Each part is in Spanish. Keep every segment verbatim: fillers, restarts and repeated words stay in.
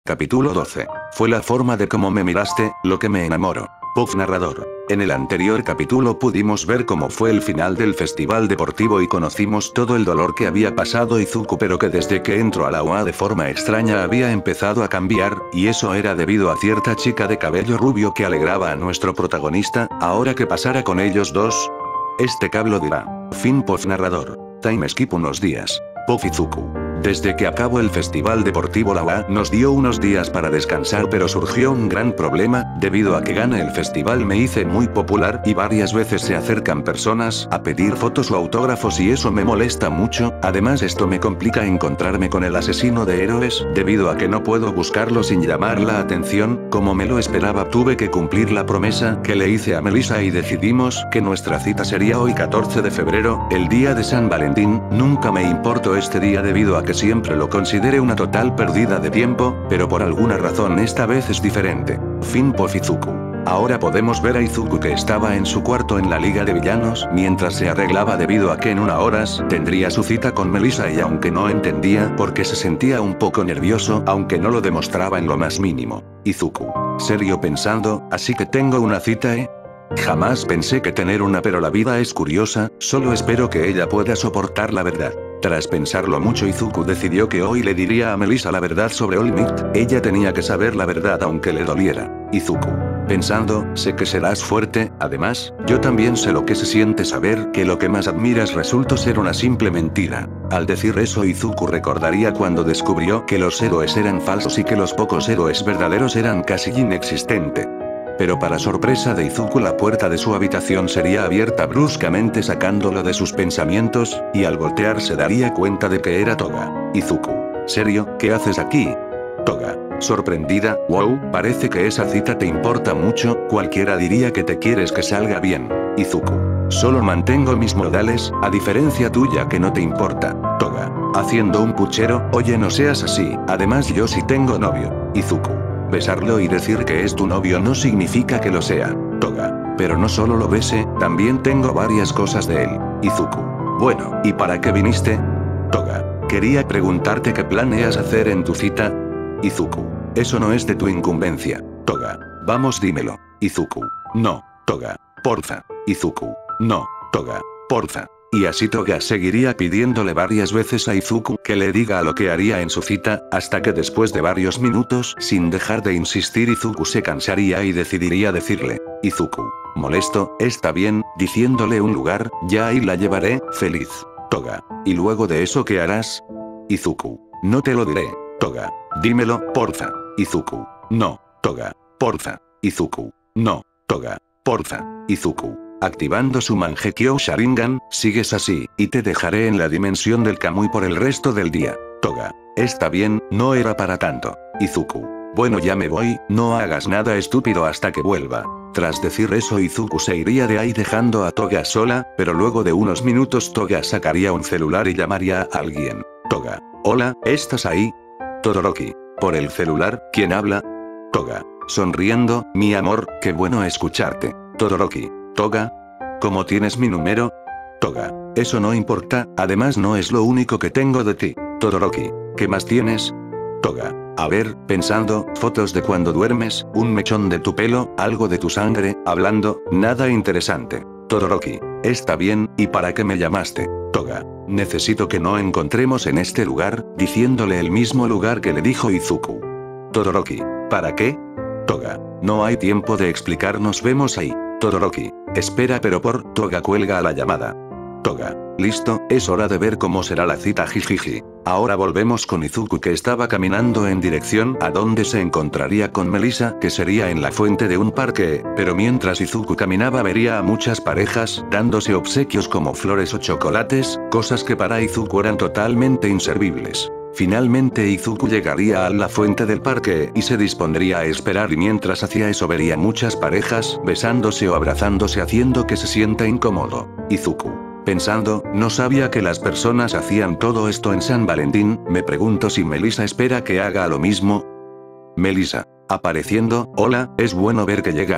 Capítulo doce. Fue la forma de cómo me miraste, lo que me enamoró. Puff narrador. En el anterior capítulo pudimos ver cómo fue el final del festival deportivo y conocimos todo el dolor que había pasado Izuku, pero que desde que entró a la U A de forma extraña había empezado a cambiar, y eso era debido a cierta chica de cabello rubio que alegraba a nuestro protagonista. Ahora que pasara con ellos dos. Este cablo dirá. Fin. Puff narrador. Time skip unos días. Puff Izuku. Desde que acabó el festival deportivo la U A nos dio unos días para descansar, pero surgió un gran problema. Debido a que gane el festival me hice muy popular y varias veces se acercan personas a pedir fotos o autógrafos y eso me molesta mucho. Además esto me complica encontrarme con el asesino de héroes, debido a que no puedo buscarlo sin llamar la atención. Como me lo esperaba, tuve que cumplir la promesa que le hice a Melissa y decidimos que nuestra cita sería hoy catorce de febrero, el día de San Valentín. Nunca me importó este día debido a que siempre lo consideré una total pérdida de tiempo, pero por alguna razón esta vez es diferente. Fin. Puff Izuku. Ahora podemos ver a Izuku que estaba en su cuarto en la liga de villanos mientras se arreglaba debido a que en una horas tendría su cita con Melissa, y aunque no entendía por qué se sentía un poco nervioso, aunque no lo demostraba en lo más mínimo. Izuku. Serio pensando, así que tengo una cita, ¿eh? Jamás pensé que tener una, pero la vida es curiosa, solo espero que ella pueda soportar la verdad. Tras pensarlo mucho, Izuku decidió que hoy le diría a Melissa la verdad sobre All Might. Ella tenía que saber la verdad aunque le doliera. Izuku. Pensando, sé que serás fuerte, además, yo también sé lo que se siente saber que lo que más admiras resultó ser una simple mentira. Al decir eso, Izuku recordaría cuando descubrió que los héroes eran falsos y que los pocos héroes verdaderos eran casi inexistentes. Pero para sorpresa de Izuku, la puerta de su habitación sería abierta bruscamente sacándolo de sus pensamientos, y al voltear se daría cuenta de que era Toga. Izuku. ¿Serio? ¿Qué haces aquí? Toga. Sorprendida. Wow, parece que esa cita te importa mucho, cualquiera diría que te quieres que salga bien. Izuku. Solo mantengo mis modales, a diferencia tuya que no te importa. Toga. Haciendo un puchero, oye, no seas así, además yo sí tengo novio. Izuku. Besarlo y decir que es tu novio no significa que lo sea. Toga. Pero no solo lo bese, también tengo varias cosas de él. Izuku. Bueno, ¿y para qué viniste? Toga. Quería preguntarte qué planeas hacer en tu cita. Izuku. Eso no es de tu incumbencia. Toga. Vamos, dímelo. Izuku. No. Toga. Porfa. Izuku. No. Toga. Porfa. Y así Toga seguiría pidiéndole varias veces a Izuku que le diga lo que haría en su cita, hasta que después de varios minutos sin dejar de insistir Izuku se cansaría y decidiría decirle. Izuku. Molesto, está bien, diciéndole un lugar, ya ahí la llevaré, feliz. Toga. ¿Y luego de eso qué harás? Izuku. No te lo diré. Toga. Dímelo, porfa. Izuku. No. Toga. Porfa. Izuku. No. Toga. Porfa. Izuku. Activando su Mangekyo Sharingan, sigues así, y te dejaré en la dimensión del Kamui por el resto del día. Toga. Está bien, no era para tanto. Izuku. Bueno, ya me voy, no hagas nada estúpido hasta que vuelva. Tras decir eso, Izuku se iría de ahí dejando a Toga sola, pero luego de unos minutos Toga sacaría un celular y llamaría a alguien. Toga. Hola, ¿estás ahí? Todoroki. Por el celular, ¿quién habla? Toga. Sonriendo, mi amor, qué bueno escucharte. Todoroki. Toga. ¿Cómo tienes mi número? Toga. Eso no importa, además no es lo único que tengo de ti. Todoroki. ¿Qué más tienes? Toga. A ver, pensando, fotos de cuando duermes, un mechón de tu pelo, algo de tu sangre, hablando, nada interesante. Todoroki. Está bien, ¿y para qué me llamaste? Toga. Necesito que no encontremos en este lugar, diciéndole el mismo lugar que le dijo Izuku. Todoroki. ¿Para qué? Toga. No hay tiempo de explicar, nos vemos ahí. Todoroki. Espera, pero por Toga cuelga a la llamada. Toga. Listo, es hora de ver cómo será la cita, jijiji. Ahora volvemos con Izuku, que estaba caminando en dirección a donde se encontraría con Melissa, que sería en la fuente de un parque, pero mientras Izuku caminaba vería a muchas parejas dándose obsequios como flores o chocolates, cosas que para Izuku eran totalmente inservibles. Finalmente Izuku llegaría a la fuente del parque y se dispondría a esperar, y mientras hacía eso vería muchas parejas besándose o abrazándose haciendo que se sienta incómodo. Izuku. Pensando, no sabía que las personas hacían todo esto en San Valentín, me pregunto si Melissa espera que haga lo mismo. Melissa. Apareciendo, hola, es bueno ver que llegaste.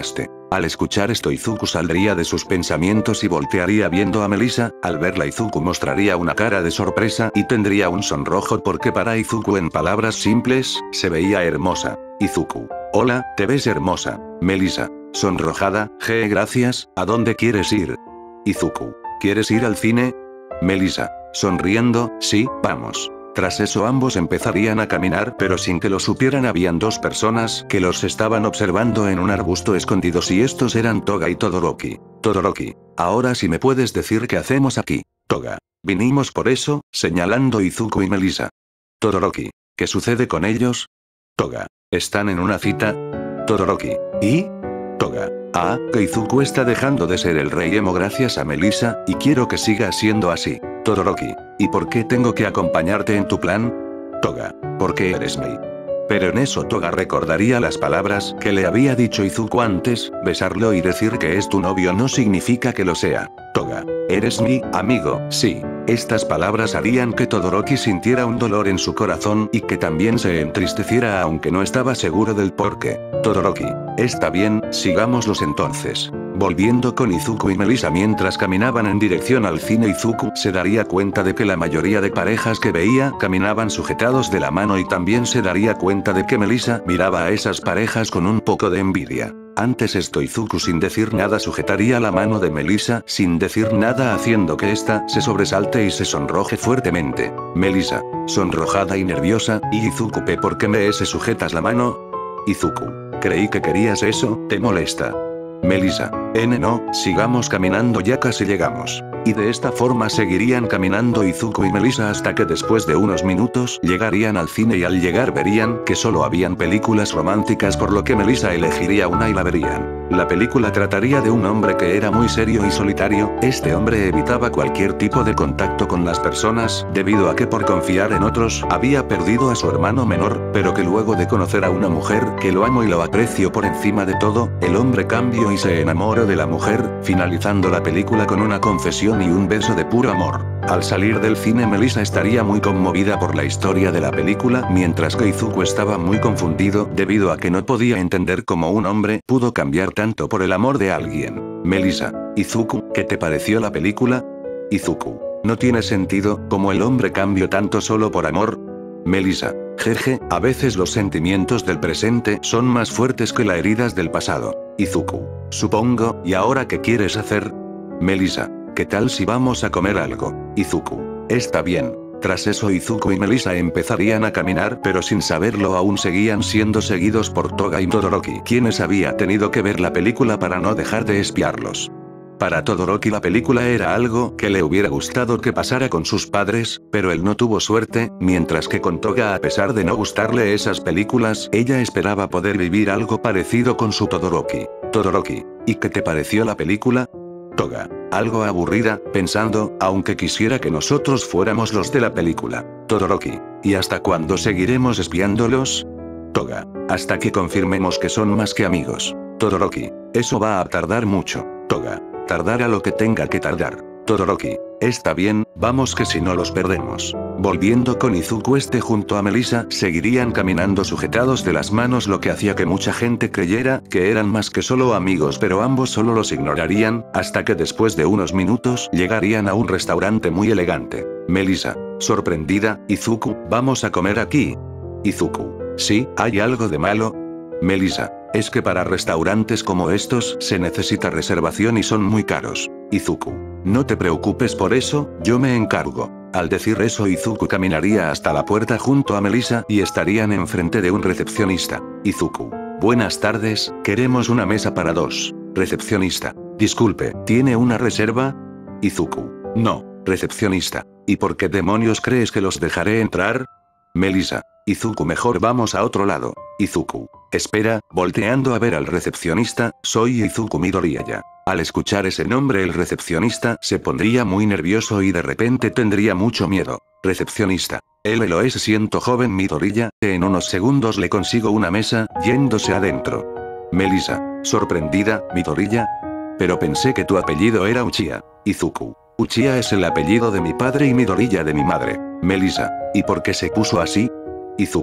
Al escuchar esto Izuku saldría de sus pensamientos y voltearía viendo a Melissa. Al verla Izuku mostraría una cara de sorpresa y tendría un sonrojo porque para Izuku en palabras simples, se veía hermosa. Izuku. Hola, te ves hermosa. Melissa. Sonrojada, je gracias, ¿a dónde quieres ir? Izuku. ¿Quieres ir al cine? Melissa. Sonriendo, sí, vamos. Tras eso ambos empezarían a caminar pero sin que lo supieran habían dos personas que los estaban observando en un arbusto escondidos y estos eran Toga y Todoroki. Todoroki. Ahora sí me puedes decir qué hacemos aquí. Toga. Vinimos por eso, señalando Izuku y Melissa. Todoroki. ¿Qué sucede con ellos? Toga. ¿Están en una cita? Todoroki. ¿Y? Toga. Ah, que Izuku está dejando de ser el rey emo gracias a Melissa, y quiero que siga siendo así. Todoroki. ¿Y por qué tengo que acompañarte en tu plan? Toga. Porque eres Mei. Pero en eso Toga recordaría las palabras que le había dicho Izuku antes, besarlo y decir que es tu novio no significa que lo sea. Toga. Eres mi amigo, sí. Estas palabras harían que Todoroki sintiera un dolor en su corazón y que también se entristeciera aunque no estaba seguro del porqué. Todoroki. Está bien, sigámoslos entonces. Volviendo con Izuku y Melissa mientras caminaban en dirección al cine Izuku se daría cuenta de que la mayoría de parejas que veía caminaban sujetados de la mano y también se daría cuenta de que Melissa miraba a esas parejas con un poco de envidia. Antes esto Izuku sin decir nada sujetaría la mano de Melissa sin decir nada haciendo que ésta se sobresalte y se sonroje fuertemente. Melissa, sonrojada y nerviosa, y Izuku ¿P por qué me se sujetas la mano? Izuku. Creí que querías eso, ¿te molesta? Melissa. N no, sigamos caminando ya casi llegamos. Y de esta forma seguirían caminando Izuku y Melissa hasta que después de unos minutos llegarían al cine y al llegar verían que solo habían películas románticas por lo que Melissa elegiría una y la verían. La película trataría de un hombre que era muy serio y solitario, este hombre evitaba cualquier tipo de contacto con las personas, debido a que por confiar en otros, había perdido a su hermano menor, pero que luego de conocer a una mujer que lo amo y lo aprecio por encima de todo, el hombre cambió y se enamoró de la mujer, finalizando la película con una confesión y un beso de puro amor. Al salir del cine Melissa estaría muy conmovida por la historia de la película, mientras que Izuku estaba muy confundido debido a que no podía entender cómo un hombre pudo cambiar tanto por el amor de alguien. Melissa. Izuku, ¿qué te pareció la película? Izuku. No tiene sentido, como el hombre cambió tanto solo por amor. Melissa. Jeje, a veces los sentimientos del presente son más fuertes que las heridas del pasado. Izuku. Supongo, ¿y ahora qué quieres hacer? Melissa. ¿Qué tal si vamos a comer algo? Izuku. Está bien. Tras eso Izuku y Melissa empezarían a caminar pero sin saberlo aún seguían siendo seguidos por Toga y Todoroki quienes había tenido que ver la película para no dejar de espiarlos. Para Todoroki la película era algo que le hubiera gustado que pasara con sus padres, pero él no tuvo suerte, mientras que con Toga a pesar de no gustarle esas películas, ella esperaba poder vivir algo parecido con su Todoroki. Todoroki. ¿Y qué te pareció la película? Toga. Algo aburrida, pensando, aunque quisiera que nosotros fuéramos los de la película. Todoroki. ¿Y hasta cuándo seguiremos espiándolos? Toga. Hasta que confirmemos que son más que amigos. Todoroki. Eso va a tardar mucho. Toga. Tardará lo que tenga que tardar. Todoroki. Está bien, vamos que si no los perdemos. Volviendo con Izuku este junto a Melissa, seguirían caminando sujetados de las manos lo que hacía que mucha gente creyera que eran más que solo amigos pero ambos solo los ignorarían, hasta que después de unos minutos llegarían a un restaurante muy elegante. Melissa. Sorprendida, Izuku, ¿vamos a comer aquí? Izuku. Sí, ¿hay algo de malo? Melissa. Es que para restaurantes como estos se necesita reservación y son muy caros. Izuku. No te preocupes por eso, yo me encargo. Al decir eso Izuku caminaría hasta la puerta junto a Melissa y estarían enfrente de un recepcionista. Izuku. Buenas tardes, queremos una mesa para dos. Recepcionista. Disculpe, ¿tiene una reserva? Izuku. No, recepcionista. ¿Y por qué demonios crees que los dejaré entrar? Melissa. Izuku mejor vamos a otro lado. Izuku. Espera, volteando a ver al recepcionista, soy Izuku Midoriya. Al escuchar ese nombre el recepcionista se pondría muy nervioso y de repente tendría mucho miedo. Recepcionista. Él lo es siento joven Midoriya, en unos segundos le consigo una mesa, yéndose adentro. Melissa. Sorprendida, Midoriya. Pero pensé que tu apellido era Uchiha. Izuku. Uchiha es el apellido de mi padre y Midoriya de mi madre. Melissa. ¿Y por qué se puso así? Izuku.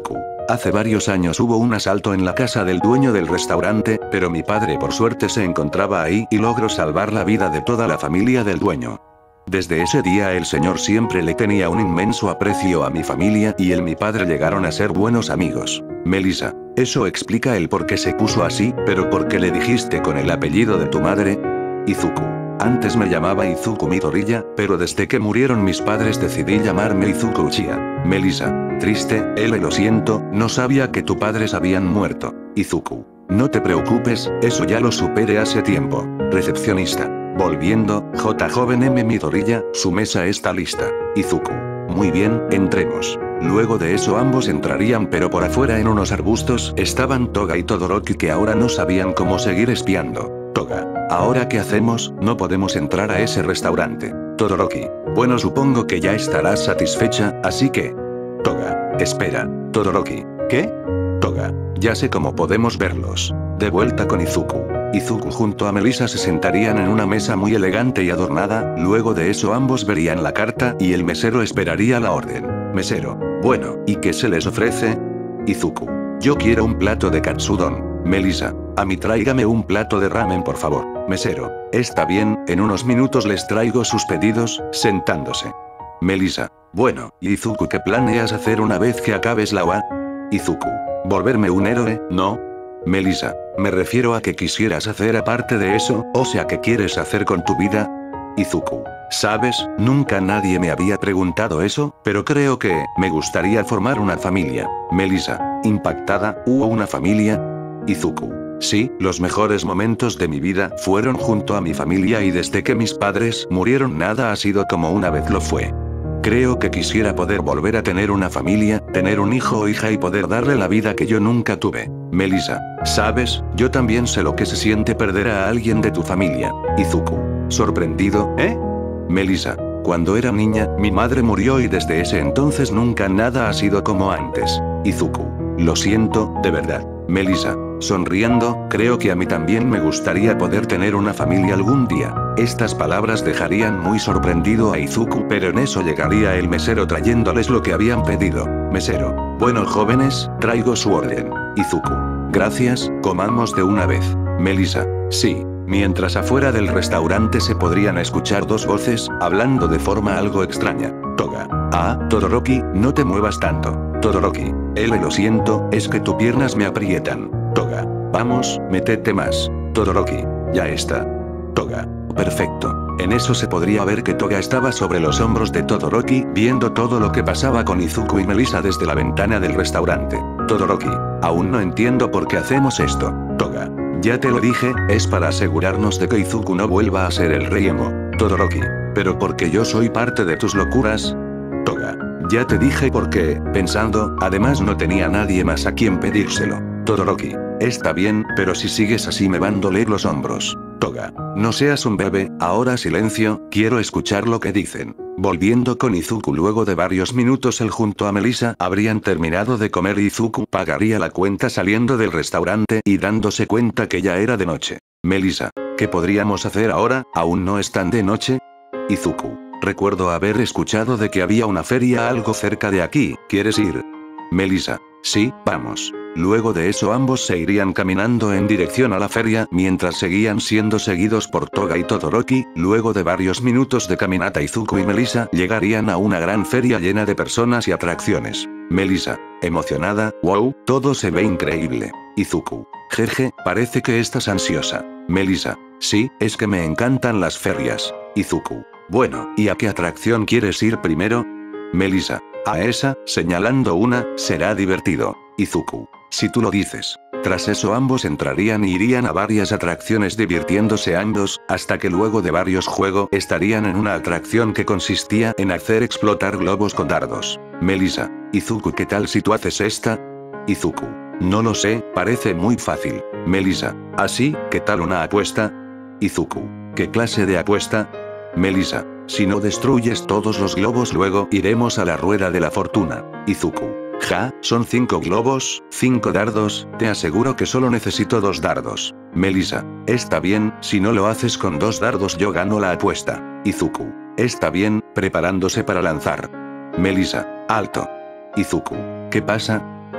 Hace varios años hubo un asalto en la casa del dueño del restaurante, pero mi padre por suerte se encontraba ahí y logró salvar la vida de toda la familia del dueño. Desde ese día el señor siempre le tenía un inmenso aprecio a mi familia y él y mi padre llegaron a ser buenos amigos. Melissa, eso explica el por qué se puso así, pero ¿por qué le dijiste con el apellido de tu madre? Izuku. Antes me llamaba Izuku Midoriya, pero desde que murieron mis padres decidí llamarme Izuku Uchiha. Melissa. Triste, L lo siento, no sabía que tus padres habían muerto. Izuku. No te preocupes, eso ya lo superé hace tiempo. Recepcionista. Volviendo, J. Joven M. Midoriya, su mesa está lista. Izuku. Muy bien, entremos. Luego de eso ambos entrarían, pero por afuera en unos arbustos estaban Toga y Todoroki, que ahora no sabían cómo seguir espiando. Toga. ¿Ahora qué hacemos? No podemos entrar a ese restaurante. Todoroki. Bueno, supongo que ya estarás satisfecha, así que... Toga. Espera. Todoroki. ¿Qué? Toga. Ya sé cómo podemos verlos. De vuelta con Izuku. Izuku junto a Melissa se sentarían en una mesa muy elegante y adornada, luego de eso ambos verían la carta y el mesero esperaría la orden. Mesero. Bueno, ¿y qué se les ofrece? Izuku. Yo quiero un plato de katsudon. Melissa. A mí tráigame un plato de ramen por favor. Mesero. Está bien, en unos minutos les traigo sus pedidos, sentándose. Melissa. Bueno, Izuku, ¿qué planeas hacer una vez que acabes la U A? Izuku. ¿Volverme un héroe? No. Melissa. Me refiero a que quisieras hacer aparte de eso, o sea, ¿qué quieres hacer con tu vida? Izuku. ¿Sabes? Nunca nadie me había preguntado eso, pero creo que me gustaría formar una familia. Melissa. Impactada, ¿hubo una familia? Izuku. Sí, los mejores momentos de mi vida fueron junto a mi familia y desde que mis padres murieron nada ha sido como una vez lo fue. Creo que quisiera poder volver a tener una familia, tener un hijo o hija y poder darle la vida que yo nunca tuve. Melissa. ¿Sabes? Yo también sé lo que se siente perder a alguien de tu familia. Izuku. ¿Sorprendido? ¿Eh? Melissa. Cuando era niña, mi madre murió y desde ese entonces nunca nada ha sido como antes. Izuku. Lo siento, de verdad. Melissa. Sonriendo, creo que a mí también me gustaría poder tener una familia algún día. Estas palabras dejarían muy sorprendido a Izuku, pero en eso llegaría el mesero trayéndoles lo que habían pedido. Mesero. Bueno, jóvenes, traigo su orden. Izuku. Gracias, comamos de una vez. Melissa. Sí. Mientras afuera del restaurante se podrían escuchar dos voces, hablando de forma algo extraña. Toga. Ah, Todoroki, no te muevas tanto. Todoroki. L lo siento, es que tus piernas me aprietan. Toga. Vamos, métete más. Todoroki. Ya está. Toga. Perfecto. En eso se podría ver que Toga estaba sobre los hombros de Todoroki, viendo todo lo que pasaba con Izuku y Melissa desde la ventana del restaurante. Todoroki. Aún no entiendo por qué hacemos esto. Toga. Ya te lo dije, es para asegurarnos de que Izuku no vuelva a ser el rey emo. Todoroki. Pero porque yo soy parte de tus locuras. Toga. Ya te dije por qué, pensando, además no tenía nadie más a quien pedírselo. Todoroki. Está bien, pero si sigues así me van a doler los hombros. Toga. No seas un bebé, ahora silencio, quiero escuchar lo que dicen. Volviendo con Izuku luego de varios minutos él junto a Melissa habrían terminado de comer y Izuku pagaría la cuenta saliendo del restaurante y dándose cuenta que ya era de noche. Melissa. ¿Qué podríamos hacer ahora? ¿Aún no están de noche? Izuku. Recuerdo haber escuchado de que había una feria algo cerca de aquí, ¿quieres ir? Melissa. Sí, vamos. Luego de eso ambos se irían caminando en dirección a la feria mientras seguían siendo seguidos por Toga y Todoroki. Luego de varios minutos de caminata Izuku y Melissa llegarían a una gran feria llena de personas y atracciones. Melissa. Emocionada, wow, todo se ve increíble. Izuku. Jeje, parece que estás ansiosa. Melissa. Sí, es que me encantan las ferias. Izuku. Bueno, ¿y a qué atracción quieres ir primero? Melissa. A esa, señalando una, será divertido. Izuku. Si tú lo dices. Tras eso ambos entrarían y irían a varias atracciones divirtiéndose ambos, hasta que luego de varios juegos estarían en una atracción que consistía en hacer explotar globos con dardos. Melissa. Izuku, ¿qué tal si tú haces esta? Izuku. No lo sé, parece muy fácil. Melissa. ¿Así? ¿Qué tal una apuesta? Izuku. ¿Qué clase de apuesta? Melissa. Si no destruyes todos los globos luego iremos a la rueda de la fortuna. Izuku. Ja, son cinco globos, cinco dardos, te aseguro que solo necesito dos dardos. Melissa. Está bien, si no lo haces con dos dardos yo gano la apuesta. Izuku. Está bien, preparándose para lanzar. Melissa. Alto. Izuku. ¿Qué pasa?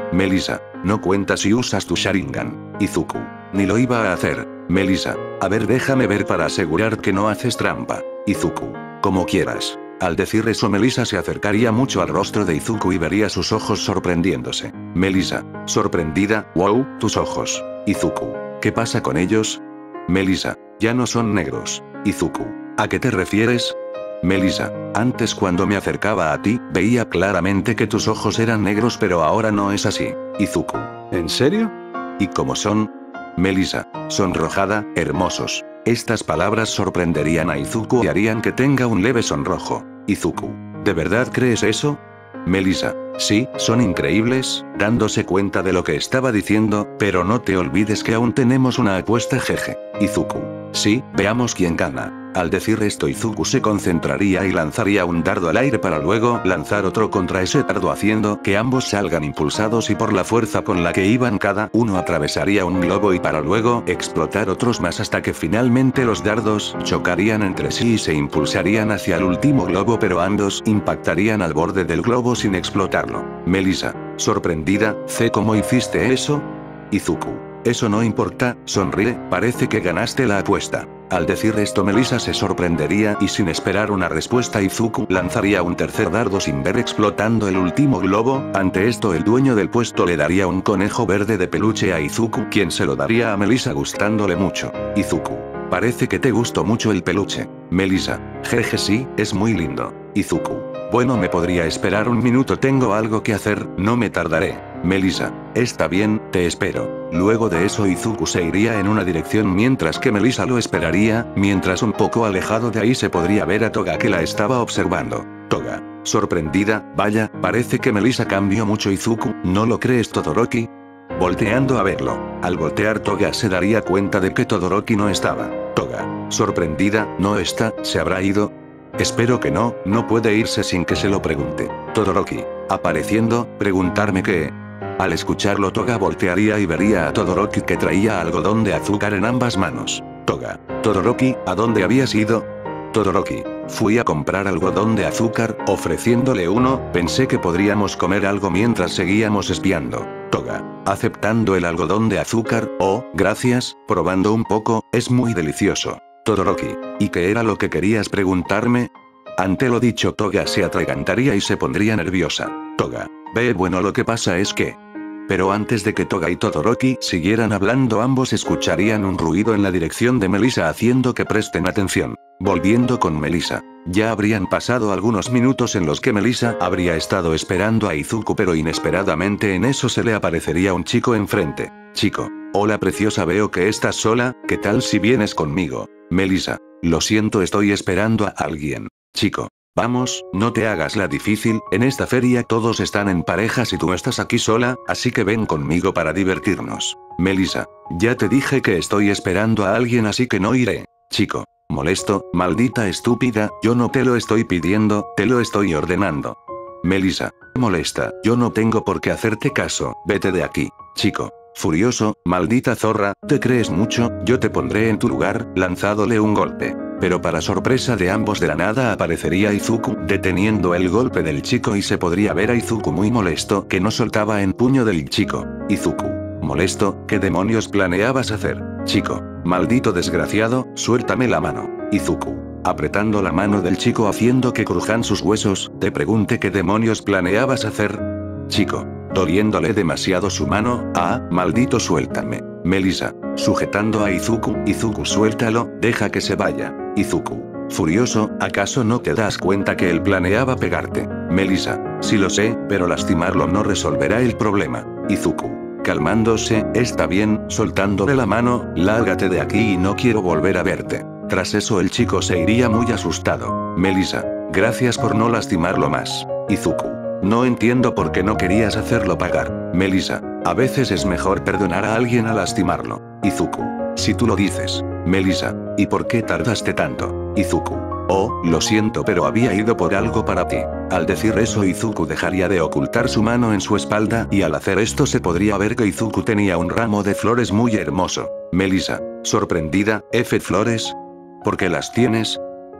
Melissa, no cuenta si usas tu Sharingan. Izuku, ni lo iba a hacer. Melissa, a ver, déjame ver para asegurar que no haces trampa. Izuku, como quieras. Al decir eso, Melissa se acercaría mucho al rostro de Izuku y vería sus ojos sorprendiéndose. Melissa, sorprendida, wow, tus ojos. Izuku, ¿qué pasa con ellos? Melissa, ya no son negros. Izuku, ¿a qué te refieres? Melissa, antes cuando me acercaba a ti, veía claramente que tus ojos eran negros, pero ahora no es así. Izuku, ¿en serio? ¿Y cómo son? Melissa, sonrojada, hermosos. Estas palabras sorprenderían a Izuku y harían que tenga un leve sonrojo. Izuku, ¿de verdad crees eso? Melissa, sí, son increíbles, dándose cuenta de lo que estaba diciendo, pero no te olvides que aún tenemos una apuesta, jeje. Izuku, sí, veamos quién gana. Al decir esto, Izuku se concentraría y lanzaría un dardo al aire para luego lanzar otro contra ese dardo, haciendo que ambos salgan impulsados, y por la fuerza con la que iban cada uno atravesaría un globo y para luego explotar otros más hasta que finalmente los dardos chocarían entre sí y se impulsarían hacia el último globo, pero ambos impactarían al borde del globo sin explotarlo. Melissa, sorprendida, ¿sé cómo hiciste eso? Izuku, eso no importa, sonríe, parece que ganaste la apuesta. Al decir esto, Melissa se sorprendería y sin esperar una respuesta, Izuku lanzaría un tercer dardo sin ver, explotando el último globo. Ante esto, el dueño del puesto le daría un conejo verde de peluche a Izuku, quien se lo daría a Melissa gustándole mucho. Izuku, parece que te gustó mucho el peluche. Melissa, jeje, sí, es muy lindo. Izuku, bueno, me podría esperar un minuto, tengo algo que hacer, no me tardaré. Melissa, está bien, te espero. Luego de eso, Izuku se iría en una dirección mientras que Melissa lo esperaría, mientras un poco alejado de ahí se podría ver a Toga, que la estaba observando. Toga, sorprendida, vaya, parece que Melissa cambió mucho. Izuku, ¿no lo crees, Todoroki? Volteando a verlo. Al voltear, Toga se daría cuenta de que Todoroki no estaba. Toga, sorprendida, ¿no está? ¿Se habrá ido? Espero que no, no puede irse sin que se lo pregunte. Todoroki, apareciendo, preguntarme qué. Al escucharlo, Toga voltearía y vería a Todoroki, que traía algodón de azúcar en ambas manos. Toga, Todoroki, ¿a dónde habías ido? Todoroki, fui a comprar algodón de azúcar, ofreciéndole uno, pensé que podríamos comer algo mientras seguíamos espiando. Toga, aceptando el algodón de azúcar, oh, gracias, probando un poco, es muy delicioso. Todoroki, ¿y qué era lo que querías preguntarme? Ante lo dicho, Toga se atragantaría y se pondría nerviosa. Toga, ve, bueno, lo que pasa es que... Pero antes de que Toga y Todoroki siguieran hablando, ambos escucharían un ruido en la dirección de Melissa, haciendo que presten atención. Volviendo con Melissa. Ya habrían pasado algunos minutos en los que Melissa habría estado esperando a Izuku, pero inesperadamente en eso se le aparecería un chico enfrente. Chico, hola preciosa, veo que estás sola, ¿qué tal si vienes conmigo? Melissa, lo siento, estoy esperando a alguien. Chico, vamos, no te hagas la difícil, en esta feria todos están en parejas y tú estás aquí sola, así que ven conmigo para divertirnos. Melissa, ya te dije que estoy esperando a alguien, así que no iré. Chico, molesto, maldita estúpida, yo no te lo estoy pidiendo, te lo estoy ordenando. Melissa, molesta, yo no tengo por qué hacerte caso, vete de aquí. Chico, furioso, maldita zorra, ¿te crees mucho? Yo te pondré en tu lugar, lanzándole un golpe. Pero para sorpresa de ambos, de la nada aparecería Izuku, deteniendo el golpe del chico, y se podría ver a Izuku muy molesto, que no soltaba el puño del chico. Izuku, molesto, ¿qué demonios planeabas hacer? Chico, maldito desgraciado, suéltame la mano. Izuku, apretando la mano del chico haciendo que crujan sus huesos, te pregunté qué demonios planeabas hacer. Chico, doliéndole demasiado su mano, ah, maldito, suéltame. Melissa, sujetando a Izuku, Izuku, suéltalo, deja que se vaya. Izuku, furioso, ¿acaso no te das cuenta que él planeaba pegarte? Melissa, sí lo sé, pero lastimarlo no resolverá el problema. Izuku, calmándose, está bien, soltándole la mano, lárgate de aquí y no quiero volver a verte. Tras eso el chico se iría muy asustado. Melissa, gracias por no lastimarlo más. Izuku, no entiendo por qué no querías hacerlo pagar. Melissa, a veces es mejor perdonar a alguien a lastimarlo. Izuku, si tú lo dices. Melissa, ¿y por qué tardaste tanto? Izuku, oh, lo siento, pero había ido por algo para ti. Al decir eso, Izuku dejaría de ocultar su mano en su espalda, y al hacer esto se podría ver que Izuku tenía un ramo de flores muy hermoso. Melissa, sorprendida, ¿F flores? ¿Por qué las tienes?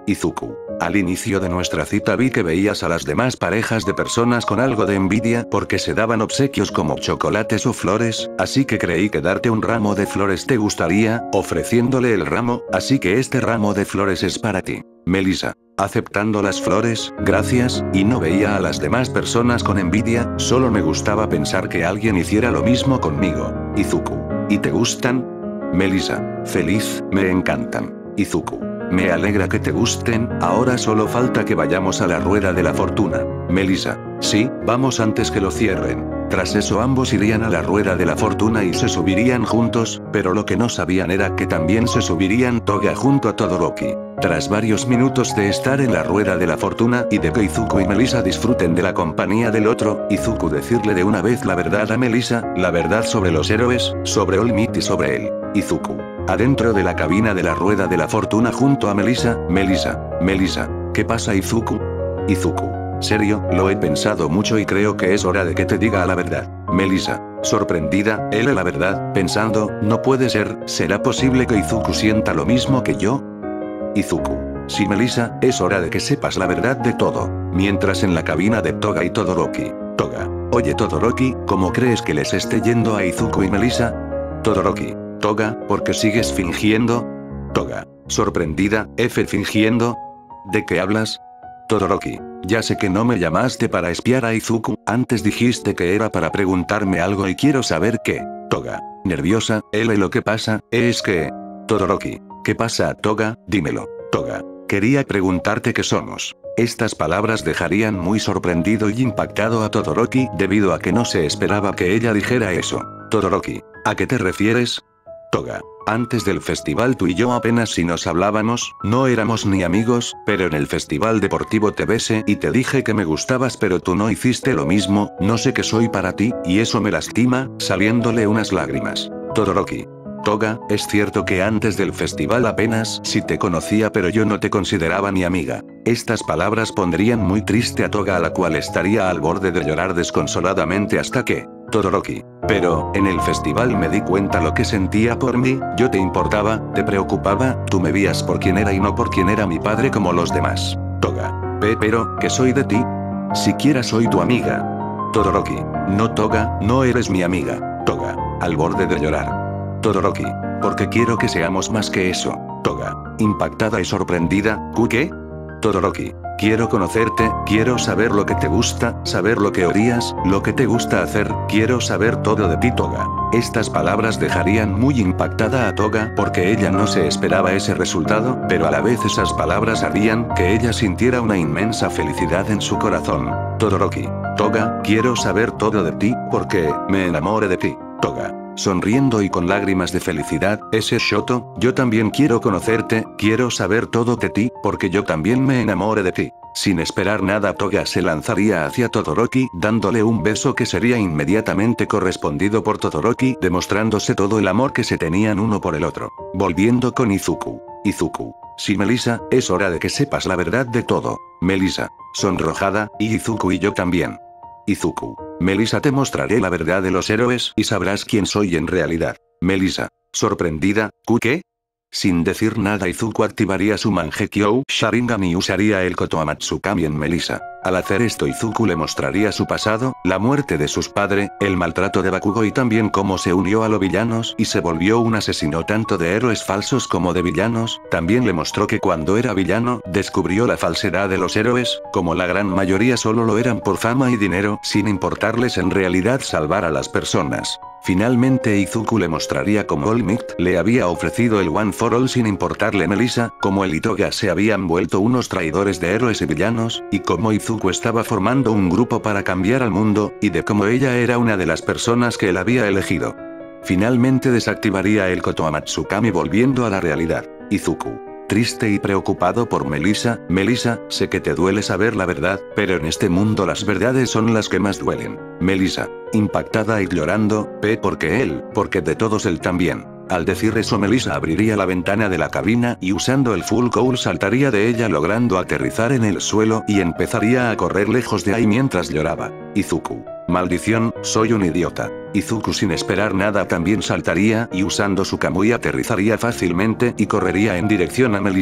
Izuku. Al inicio de nuestra cita vi que veías a las demás parejas de personas con algo de envidia porque se daban obsequios como chocolates o flores, así que creí que darte un ramo de flores te gustaría, ofreciéndole el ramo, así que este ramo de flores es para ti. Melissa. Aceptando las flores, gracias, y no veía a las demás personas con envidia, solo me gustaba pensar que alguien hiciera lo mismo conmigo. Izuku. ¿Y te gustan? Melissa. Feliz, me encantan. Izuku. Me alegra que te gusten, ahora solo falta que vayamos a la rueda de la fortuna. Melissa. Sí, vamos antes que lo cierren. Tras eso ambos irían a la rueda de la fortuna y se subirían juntos, pero lo que no sabían era que también se subirían Toga junto a Todoroki. Tras varios minutos de estar en la rueda de la fortuna y de que Izuku y Melissa disfruten de la compañía del otro, Izuku decirle de una vez la verdad a Melissa, la verdad sobre los héroes, sobre All Might y sobre él. Izuku. Adentro de la cabina de la rueda de la fortuna junto a Melissa, Melissa. Melissa. ¿Qué pasa, Izuku? Izuku. Serio, lo he pensado mucho y creo que es hora de que te diga la verdad. Melissa. Sorprendida, él la verdad, pensando, no puede ser, ¿será posible que Izuku sienta lo mismo que yo? Izuku. Sí, Melissa, es hora de que sepas la verdad de todo. Mientras en la cabina de Toga y Todoroki. Toga. Oye Todoroki, ¿cómo crees que les esté yendo a Izuku y Melissa? Todoroki. Toga, ¿por qué sigues fingiendo? Toga. Sorprendida, F fingiendo. ¿De qué hablas? Todoroki. Ya sé que no me llamaste para espiar a Izuku, antes dijiste que era para preguntarme algo y quiero saber qué. Toga. Nerviosa, L lo que pasa, es que... Todoroki. ¿Qué pasa, Toga? Dímelo. Toga. Quería preguntarte qué somos. Estas palabras dejarían muy sorprendido y impactado a Todoroki debido a que no se esperaba que ella dijera eso. Todoroki. ¿A qué te refieres? Toga. Antes del festival tú y yo apenas si nos hablábamos, no éramos ni amigos, pero en el festival deportivo te besé y te dije que me gustabas pero tú no hiciste lo mismo, no sé qué soy para ti, y eso me lastima, saliéndole unas lágrimas. Todoroki. Toga, es cierto que antes del festival apenas si te conocía pero yo no te consideraba mi amiga. Estas palabras pondrían muy triste a Toga a la cual estaría al borde de llorar desconsoladamente hasta que... Todoroki. Pero, en el festival me di cuenta lo que sentía por mí, yo te importaba, te preocupaba, tú me vías por quien era y no por quien era mi padre como los demás. Toga. Pe pero, ¿qué soy de ti? Siquiera soy tu amiga. Todoroki. No Toga, no eres mi amiga. Toga. Al borde de llorar. Todoroki. Porque quiero que seamos más que eso. Toga. Impactada y sorprendida, ¿Ku qué? Todoroki. Quiero conocerte, quiero saber lo que te gusta, saber lo que odias, lo que te gusta hacer, quiero saber todo de ti, Toga. Estas palabras dejarían muy impactada a Toga porque ella no se esperaba ese resultado, pero a la vez esas palabras harían que ella sintiera una inmensa felicidad en su corazón. Todoroki. Toga, quiero saber todo de ti, porque me enamoré de ti. Toga. Sonriendo y con lágrimas de felicidad, ese Shoto, yo también quiero conocerte, quiero saber todo de ti, porque yo también me enamoré de ti. Sin esperar nada Toga se lanzaría hacia Todoroki dándole un beso que sería inmediatamente correspondido por Todoroki demostrándose todo el amor que se tenían uno por el otro. Volviendo con Izuku. Izuku. Sí, Melissa, es hora de que sepas la verdad de todo. Melissa. Sonrojada, y Izuku y yo también. Izuku. Melissa, te mostraré la verdad de los héroes y sabrás quién soy en realidad. Melissa. Sorprendida, ¿Ku qué? Sin decir nada Izuku activaría su Mangekyou Sharingan y usaría el Koto Amatsukami en Melissa. Al hacer esto Izuku le mostraría su pasado, la muerte de sus padres, el maltrato de Bakugo y también cómo se unió a los villanos y se volvió un asesino tanto de héroes falsos como de villanos. También le mostró que cuando era villano, descubrió la falsedad de los héroes, como la gran mayoría solo lo eran por fama y dinero, sin importarles en realidad salvar a las personas. Finalmente Izuku le mostraría cómo All Might le había ofrecido el One for All sin importarle Melissa, cómo él y Toga se habían vuelto unos traidores de héroes y villanos, y cómo Izuku estaba formando un grupo para cambiar al mundo, y de cómo ella era una de las personas que él había elegido. Finalmente desactivaría el Koto Amatsukami volviendo a la realidad. Izuku. Triste y preocupado por Melissa, Melissa, sé que te duele saber la verdad, pero en este mundo las verdades son las que más duelen. Melissa. Impactada y llorando, P porque él, porque de todos él también. Al decir eso Melissa abriría la ventana de la cabina y usando el Full Cowl saltaría de ella logrando aterrizar en el suelo y empezaría a correr lejos de ahí mientras lloraba. Izuku. Maldición, soy un idiota. Izuku sin esperar nada también saltaría y usando su Kamui aterrizaría fácilmente y correría en dirección a Melissa.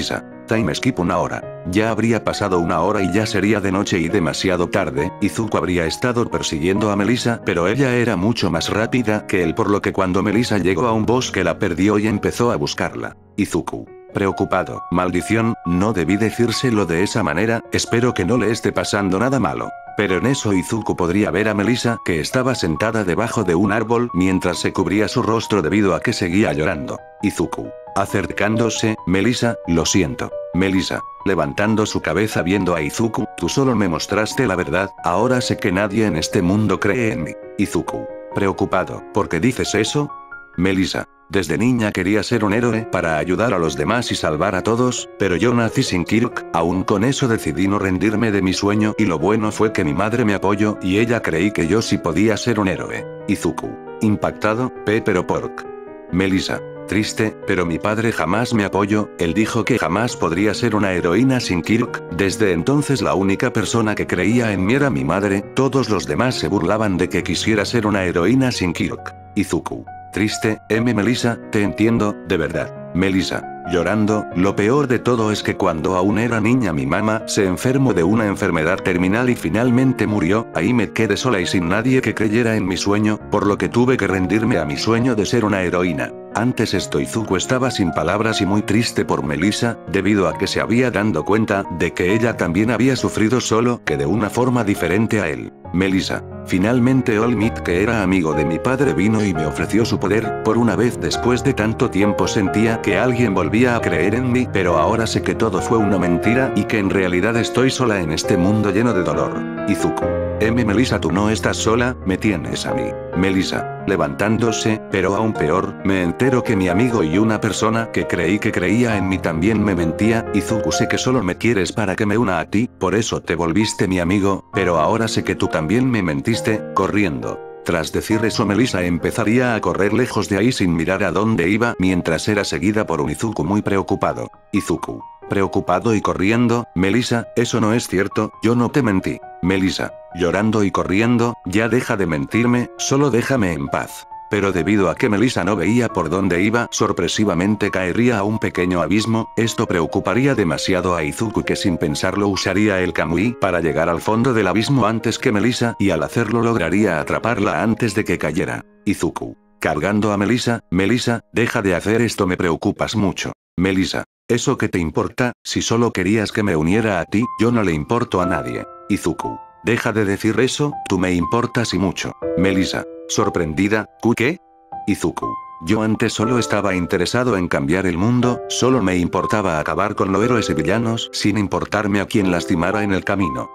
Time skip una hora. Ya habría pasado una hora y ya sería de noche y demasiado tarde. Izuku habría estado persiguiendo a Melissa, pero ella era mucho más rápida que él, por lo que cuando Melissa llegó a un bosque la perdió y empezó a buscarla. Izuku, preocupado. Maldición, no debí decírselo de esa manera, espero que no le esté pasando nada malo. Pero en eso Izuku podría ver a Melissa, que estaba sentada debajo de un árbol mientras se cubría su rostro debido a que seguía llorando. Izuku, acercándose, Melissa, lo siento. Melissa, levantando su cabeza viendo a Izuku, tú solo me mostraste la verdad, ahora sé que nadie en este mundo cree en mí. Izuku, preocupado, ¿por qué dices eso? Melissa, desde niña quería ser un héroe para ayudar a los demás y salvar a todos, pero yo nací sin Kirk, aún con eso decidí no rendirme de mi sueño y lo bueno fue que mi madre me apoyó y ella creí que yo sí podía ser un héroe. Izuku, impactado, P pero pork. Melissa, triste, pero mi padre jamás me apoyó, él dijo que jamás podría ser una heroína sin Kirk, desde entonces la única persona que creía en mí era mi madre, todos los demás se burlaban de que quisiera ser una heroína sin Kirk. Izuku, triste, M. Melissa, te entiendo, de verdad. Melissa, llorando, lo peor de todo es que cuando aún era niña mi mamá se enfermó de una enfermedad terminal y finalmente murió, ahí me quedé sola y sin nadie que creyera en mi sueño, por lo que tuve que rendirme a mi sueño de ser una heroína. Antes esto Izuku estaba sin palabras y muy triste por Melissa, debido a que se había dado cuenta de que ella también había sufrido solo que de una forma diferente a él. Melissa, finalmente All Might, que era amigo de mi padre, vino y me ofreció su poder, por una vez después de tanto tiempo sentía que alguien volvía a creer en mí, pero ahora sé que todo fue una mentira y que en realidad estoy sola en este mundo lleno de dolor. Izuku, M. Melissa, tú no estás sola, me tienes a mí. Melissa, levantándose, pero aún peor, me entero que mi amigo y una persona que creí que creía en mí también me mentía. Izuku, sé que solo me quieres para que me una a ti, por eso te volviste mi amigo, pero ahora sé que tú también me mentiste, corriendo. Tras decir eso Melissa empezaría a correr lejos de ahí sin mirar a dónde iba mientras era seguida por un Izuku muy preocupado. Izuku, preocupado y corriendo, Melissa, eso no es cierto, yo no te mentí. Melissa, llorando y corriendo, ya deja de mentirme, solo déjame en paz. Pero debido a que Melissa no veía por dónde iba, sorpresivamente caería a un pequeño abismo, esto preocuparía demasiado a Izuku, que sin pensarlo usaría el Kamui para llegar al fondo del abismo antes que Melissa y al hacerlo lograría atraparla antes de que cayera. Izuku, cargando a Melissa, Melissa, deja de hacer esto, me preocupas mucho. Melissa, ¿eso qué te importa? Si solo querías que me uniera a ti, yo no le importo a nadie. Izuku, deja de decir eso, tú me importas y mucho. Melissa, sorprendida, ¿qué? Izuku, yo antes solo estaba interesado en cambiar el mundo, solo me importaba acabar con los héroes y villanos sin importarme a quien lastimara en el camino.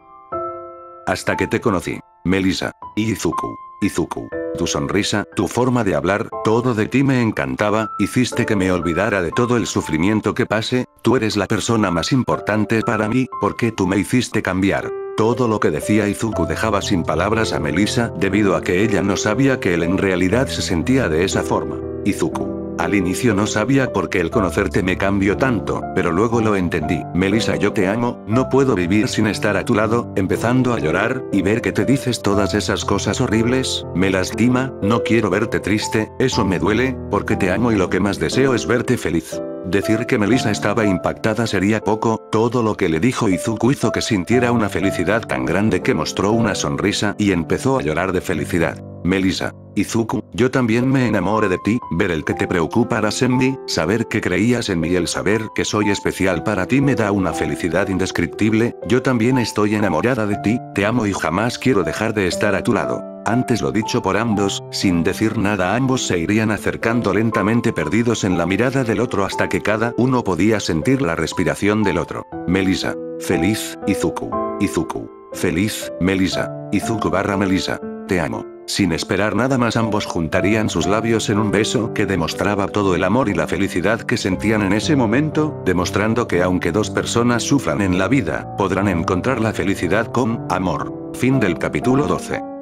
Hasta que te conocí. Melissa, y Izuku, Izuku, tu sonrisa, tu forma de hablar, todo de ti me encantaba, hiciste que me olvidara de todo el sufrimiento que pasé, tú eres la persona más importante para mí, porque tú me hiciste cambiar. Todo lo que decía Izuku dejaba sin palabras a Melissa, debido a que ella no sabía que él en realidad se sentía de esa forma. Izuku, al inicio no sabía por qué el conocerte me cambió tanto, pero luego lo entendí. Melissa, yo te amo, no puedo vivir sin estar a tu lado, empezando a llorar, y ver que te dices todas esas cosas horribles, me lastima, no quiero verte triste, eso me duele, porque te amo y lo que más deseo es verte feliz. Decir que Melissa estaba impactada sería poco, todo lo que le dijo Izuku hizo que sintiera una felicidad tan grande que mostró una sonrisa y empezó a llorar de felicidad. Melissa, Izuku, yo también me enamoré de ti, ver el que te preocuparas en mí, saber que creías en mí y el saber que soy especial para ti me da una felicidad indescriptible, yo también estoy enamorada de ti, te amo y jamás quiero dejar de estar a tu lado. Antes lo dicho por ambos, sin decir nada ambos se irían acercando lentamente perdidos en la mirada del otro hasta que cada uno podía sentir la respiración del otro. Melissa, feliz, Izuku, Izuku, feliz, Melissa, Izuku barra Melissa, te amo. Sin esperar nada más ambos juntarían sus labios en un beso que demostraba todo el amor y la felicidad que sentían en ese momento, demostrando que aunque dos personas sufran en la vida, podrán encontrar la felicidad con amor. Fin del capítulo doce.